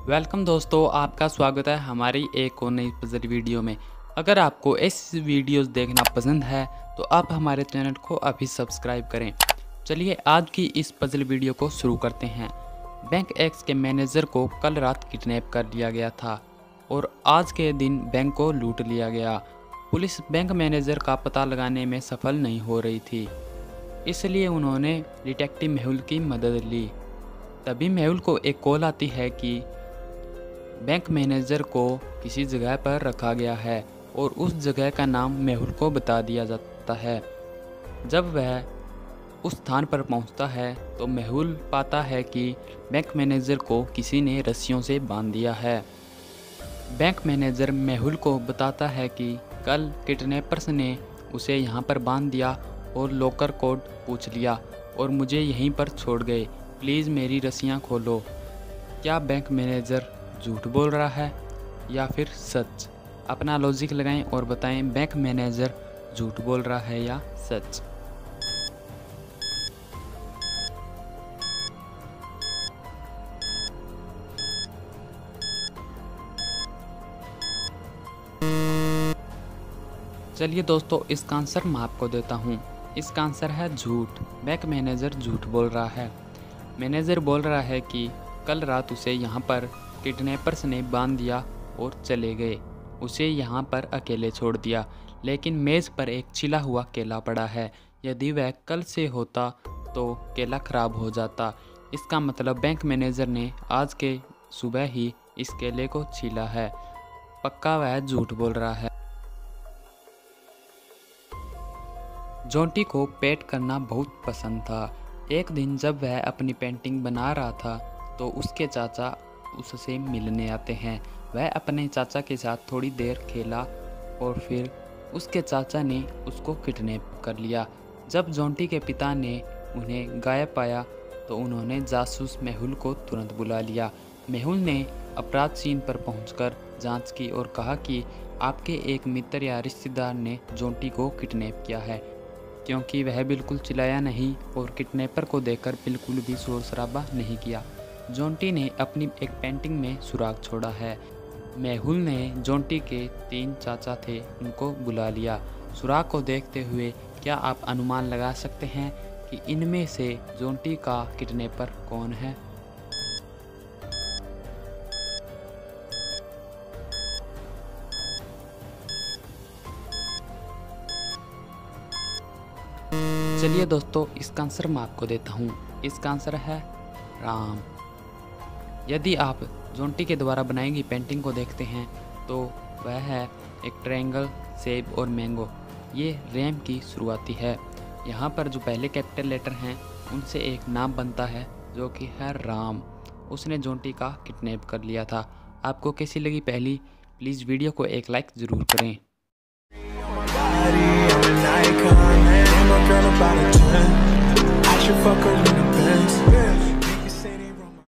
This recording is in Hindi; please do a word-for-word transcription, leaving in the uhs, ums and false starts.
वेलकम दोस्तों, आपका स्वागत है हमारी एक और नई पजल वीडियो में। अगर आपको ऐसी वीडियोस देखना पसंद है तो आप हमारे चैनल को अभी सब्सक्राइब करें। चलिए आज की इस पजल वीडियो को शुरू करते हैं। बैंक एक्स के मैनेजर को कल रात किडनैप कर लिया गया था और आज के दिन बैंक को लूट लिया गया। पुलिस बैंक मैनेजर का पता लगाने में सफल नहीं हो रही थी, इसलिए उन्होंने डिटेक्टिव मेहुल की मदद ली। तभी मेहुल को एक कॉल आती है कि बैंक मैनेजर को किसी जगह पर रखा गया है और उस जगह का नाम मेहुल को बता दिया जाता है। जब वह उस स्थान पर पहुंचता है तो मेहुल पाता है कि बैंक मैनेजर को किसी ने रस्सियों से बांध दिया है। बैंक मैनेजर मेहुल को बताता है कि कल किडनैपर्स ने उसे यहाँ पर बांध दिया और लॉकर कोड पूछ लिया और मुझे यहीं पर छोड़ गए। प्लीज़ मेरी रस्सियाँ खोलो। क्या बैंक मैनेजर झूठ बोल रहा है या फिर सच? अपना लॉजिक लगाएं और बताएं बैंक मैनेजर झूठ बोल रहा है या सच। चलिए दोस्तों, इसका आंसर मैं आपको देता हूँ। इसका आंसर है झूठ। बैंक मैनेजर झूठ बोल रहा है। मैनेजर बोल रहा है कि कल रात उसे यहाँ पर किडनैपर्स ने बांध दिया और चले गए। उसे यहाँ पर अकेले छोड़ दिया, लेकिन मेज़ पर एक छिला हुआ केला पड़ा है। यदि वह कल से होता तो केला खराब हो जाता। इसका मतलब बैंक मैनेजर ने आज के सुबह ही इस केले को छीला है। पक्का वह झूठ बोल रहा है। जोंटी को पेंट करना बहुत पसंद था। एक दिन जब वह अपनी पेंटिंग बना रहा था तो उसके चाचा उससे मिलने आते हैं। वह अपने चाचा के साथ थोड़ी देर खेला और फिर उसके चाचा ने उसको किडनैप कर लिया। जब जोंटी के पिता ने उन्हें गायब पाया तो उन्होंने जासूस मेहुल को तुरंत बुला लिया। मेहुल ने अपराध सीन पर पहुंचकर जांच की और कहा कि आपके एक मित्र या रिश्तेदार ने जोंटी को किडनैप किया है, क्योंकि वह बिल्कुल चिल्लाया नहीं और किडनैपर को देखकर बिल्कुल भी शोर शराबा नहीं किया। जोंटी ने अपनी एक पेंटिंग में सुराग छोड़ा है। मेहुल ने जोंटी के तीन चाचा थे, उनको बुला लिया। सुराग को देखते हुए क्या आप अनुमान लगा सकते हैं कि इनमें से जोंटी का किडनैपर कौन है? चलिए दोस्तों, इसका आंसर मैं आपको देता हूँ। इसका आंसर है राम। यदि आप जोंटी के द्वारा बनाई गई पेंटिंग को देखते हैं तो वह है एक ट्रायंगल, सेब और मैंगो। ये रैम की शुरुआती है। यहाँ पर जो पहले कैपिटल लेटर हैं उनसे एक नाम बनता है जो कि है राम। उसने जोंटी का किडनैप कर लिया था। आपको कैसी लगी पहली? प्लीज़ वीडियो को एक लाइक ज़रूर करें।